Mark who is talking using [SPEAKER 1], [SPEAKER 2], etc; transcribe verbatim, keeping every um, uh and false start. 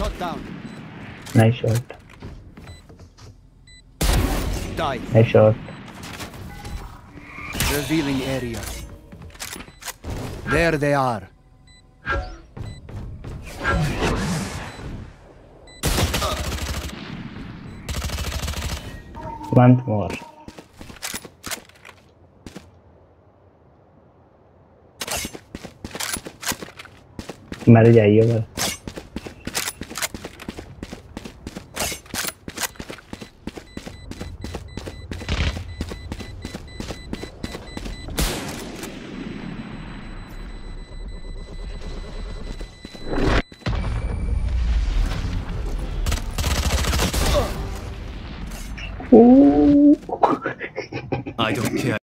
[SPEAKER 1] Shot down.
[SPEAKER 2] Nice shot.
[SPEAKER 1] Die.
[SPEAKER 2] Nice shot.
[SPEAKER 1] Revealing area. There they are.
[SPEAKER 2] One more. मर जाइए बस.
[SPEAKER 3] I don't care.